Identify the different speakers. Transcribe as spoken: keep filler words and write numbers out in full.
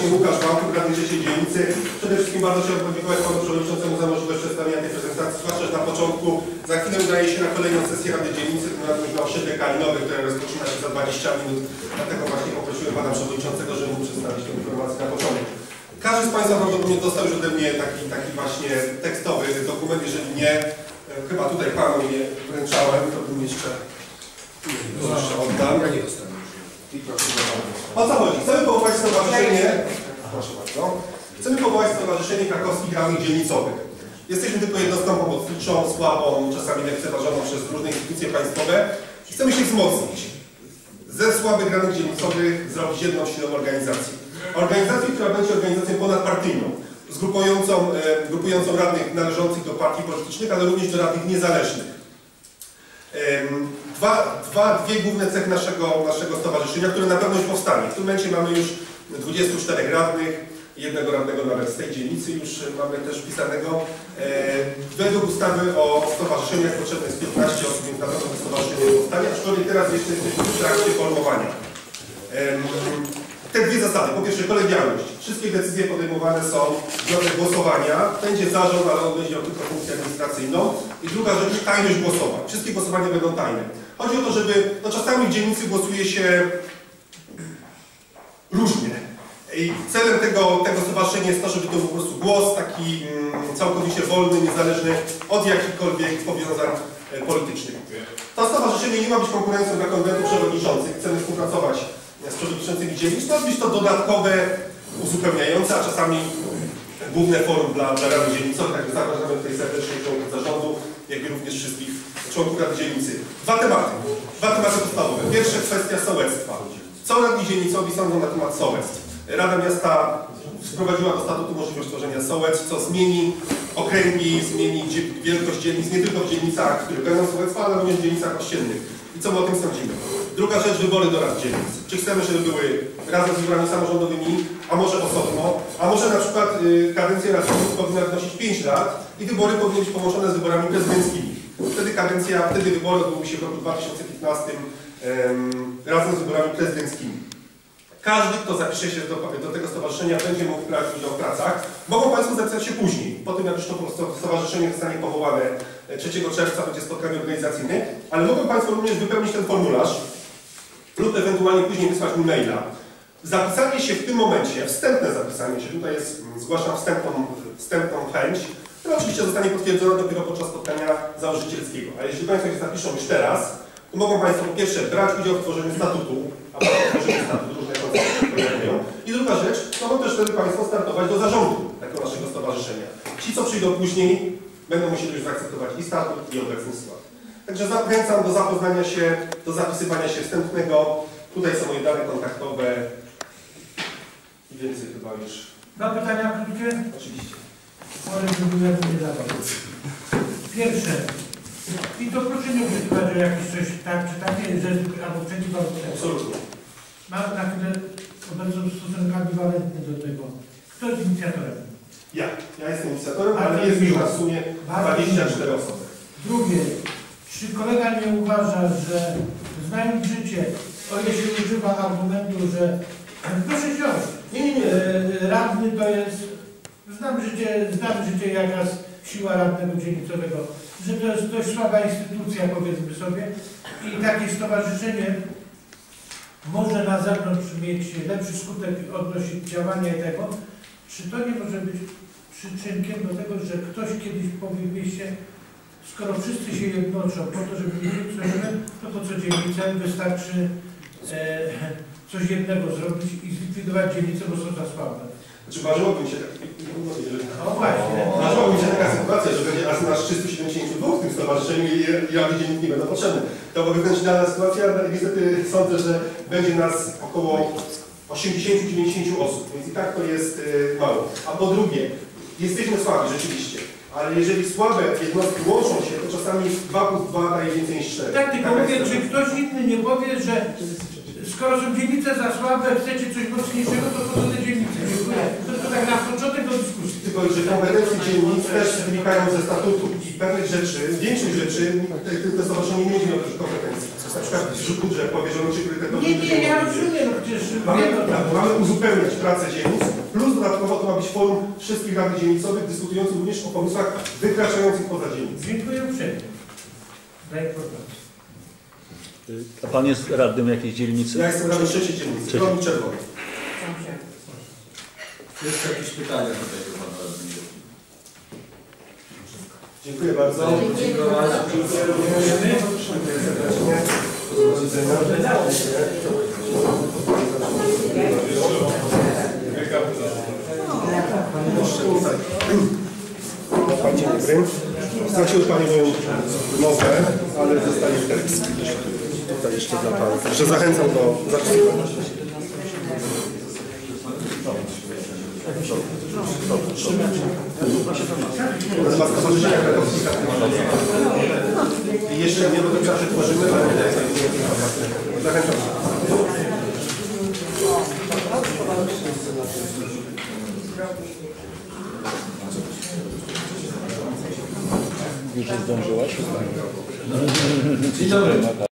Speaker 1: właśnie Łukasz Wałków, radny trzeciej dzielnicy. Przede wszystkim bardzo chciałbym podziękować panu przewodniczącemu za możliwość przedstawienia tej prezentacji, zwłaszcza że na początku. Za chwilę udaje się na kolejną sesję Rady Dzielnicy, tym razem na osiedle Kalinowe, które rozpoczyna się za dwadzieścia minut. Dlatego właśnie poprosiłem pana przewodniczącego, żeby mógł przedstawić tę informację na początku. Każdy z państwa prawdopodobnie dostał już ode mnie taki, taki właśnie tekstowy dokument, jeżeli nie, chyba tutaj panu je wręczałem, to bym jeszcze, jeszcze oddam. Ja nie dostałem. O co chodzi? Chcemy powołać stowarzyszenie, proszę bardzo, chcemy powołać stowarzyszenie krakowskich radnych dzielnicowych. Jesteśmy tylko jednostką pomocniczą, słabą, czasami lekceważoną przez różne instytucje państwowe i chcemy się wzmocnić. Ze słabych radnych dzielnicowych zrobić jedną silną organizację. Organizację, która będzie organizacją ponadpartyjną, zgrupującą, e, grupującą radnych należących do partii politycznych, ale również do radnych niezależnych. Dwa, dwa, dwie główne cechy naszego, naszego stowarzyszenia, które na pewno już powstanie. W tym momencie mamy już dwudziestu czterech radnych, jednego radnego nawet z tej dzielnicy już mamy też wpisanego. E, według ustawy o stowarzyszeniach potrzebne jest piętnaście osób, więc na pewno to stowarzyszenie powstanie, aczkolwiek teraz jeszcze jesteśmy w trakcie formowania. E, te dwie zasady. Po pierwsze kolegialność. Wszystkie decyzje podejmowane są w drodze głosowania. Będzie zarząd, ale on będzie miał tylko funkcję administracyjną. I druga rzecz, tajność głosowań. Wszystkie głosowania będą tajne. Chodzi o to, żeby, no czasami w dzielnicy głosuje się różnie. I celem tego, tego stowarzyszenia jest to, żeby to był po prostu głos taki mm, całkowicie wolny, niezależny od jakichkolwiek powiązań e, politycznych. To stowarzyszenie nie ma być konkurencją dla konwentu przewodniczących. Chcemy współpracować z przewodniczącymi dzielnic. Ma być to dodatkowe, uzupełniające, a czasami główne forum dla, dla Rady Dzielnicowej. Także zapraszamy tutaj serdecznie członków zarządu, jak i również wszystkich członków Rady Dzielnicy. Dwa tematy. Dwa tematy podstawowe. Pierwsza kwestia sołectwa. Co radni dzielnicowi sądzą na temat sołectw? Rada Miasta wprowadziła do statutu możliwość tworzenia sołectw, co zmieni okręgi, zmieni wielkość dzielnic, nie tylko w dzielnicach, które będą sołectwa, ale również w dzielnicach ościennych. I co my o tym sądzimy? Druga rzecz, wybory do rad dzielnic. Czy chcemy, żeby były razem z wyborami samorządowymi, a może osobno, a może na przykład y, kadencja rad dzielnic powinna wynosić pięć lat i wybory powinny być połączone z wyborami prezydenckimi. Wtedy kadencja, wtedy wybory odbyły się w roku dwa tysiące piętnastym ym, razem z wyborami prezydenckimi. Każdy, kto zapisze się do, do tego stowarzyszenia, będzie mógł brać udział w pracach. Mogą państwo zapisać się później. Po tym, jak już to stowarzyszenie zostanie powołane trzeciego czerwca, będzie spotkanie organizacyjne, ale mogą państwo również wypełnić ten formularz lub ewentualnie później wysłać mi maila. Zapisanie się w tym momencie, wstępne zapisanie się, tutaj jest, zgłaszam wstępną, wstępną chęć, która oczywiście zostanie potwierdzona dopiero podczas spotkania założycielskiego. A jeśli państwo się zapiszą już teraz, to mogą państwo po pierwsze brać udział w tworzeniu statutu, a potem w tworzeniu statutu różne koncepcje pojawiają. I druga rzecz, mogą też wtedy państwo startować do zarządu takiego naszego stowarzyszenia. Ci, co przyjdą później, będą musieli już zaakceptować i statut, i obecny skład. Także zachęcam do zapoznania się, do zapisywania się wstępnego. Tutaj są moje dane kontaktowe. I więcej chyba już.
Speaker 2: Dwa pytania krótkie?
Speaker 1: Oczywiście.
Speaker 2: Ale żeby nie dawał. Pierwsze. I to proszę nie używać, że jakieś coś tak czy takie, że albo przeciw, albo tak.
Speaker 1: Absolutnie.
Speaker 2: Mam na chwilę obecną stosunek ambiwalentny do tego. Kto jest inicjatorem?
Speaker 1: Ja. Ja jestem inicjatorem, ale jest już na sumie dwadzieścia cztery osoby.
Speaker 2: Drugie. Czy kolega nie uważa, że znając życie, o ile się używa argumentu, że proszę wziąć,
Speaker 1: Nie, nie, nie.
Speaker 2: radny to jest, znam życie, znam życie jaka jest siła radnego dzielnicowego, że to jest dość słaba instytucja, powiedzmy sobie, i takie stowarzyszenie może na zewnątrz mieć lepszy skutek odnosić działania i tego. Czy to nie może być przyczynkiem do tego, że ktoś kiedyś powie się, skoro wszyscy się jednoczą po to, żeby mieć coś, to po co dzielnicę wystarczy e, coś jednego zrobić i zlikwidować dzielnicę, bo są za słabe.
Speaker 1: Znaczy marzyłoby mi się taki...
Speaker 2: O właśnie.
Speaker 1: Marzyłoby mi się taka sytuacja, że będzie nas nasz trzysta siedemdziesiąt dwa w tym stowarzyszeniu i, i rady dziennik nie będą potrzebne. To byłaby wręcz idealna sytuacja, ale niestety sądzę, że będzie nas około osiemdziesiąt do dziewięćdziesięciu osób, więc i tak to jest y, mało. A po drugie, jesteśmy słabi rzeczywiście, ale jeżeli słabe jednostki łączą się, to czasami dwa plus dwa daje więcej niż cztery.
Speaker 2: Tak, tylko mówię, czy ktoś inny nie powie, że skoro są dzielnice za słabe, chcecie coś mocniejszego, to po co te dzielnice? To, to tak na początek do dyskusji.
Speaker 1: Tylko, że kompetencje dzielnic też wynikają ze statutu i pewnych rzeczy, większość rzeczy, to stowarzyszenie nie będzie miało też kompetencji. Na przykład budżet powierzony czy priorytetowy.
Speaker 2: Nie, nie, ja rozumiem, no przecież
Speaker 1: mamy,
Speaker 2: wiem,
Speaker 1: tak, mamy uzupełniać pracę dzielnic, dodatkowo to ma być forum wszystkich radnych dzielnicowych, dyskutujących również o pomysłach wykraczających poza dzielnicę.
Speaker 2: Dziękuję uprzejmie za informację.
Speaker 3: A pan jest radnym jakiejś dzielnicy?
Speaker 1: Ja jestem radnym trzeciej dzielnicy, Romi Czerwony.
Speaker 4: Jeszcze jakieś pytania tutaj do pana radnego?
Speaker 1: Dziękuję bardzo.
Speaker 4: Dziękuję bardzo.
Speaker 1: Dziękuję również. Dziękuję serdecznie. Do widzenia. Panie dzień dobry. Straciły Pani moją mowę, ale zostanie tekst. Tutaj jeszcze dla Pana. Także zachęcam do zapisywania. I jeszcze nie do końca przetworzymy, ale zachęcam.
Speaker 3: Już zdążyłaś?
Speaker 4: Dzień dobry.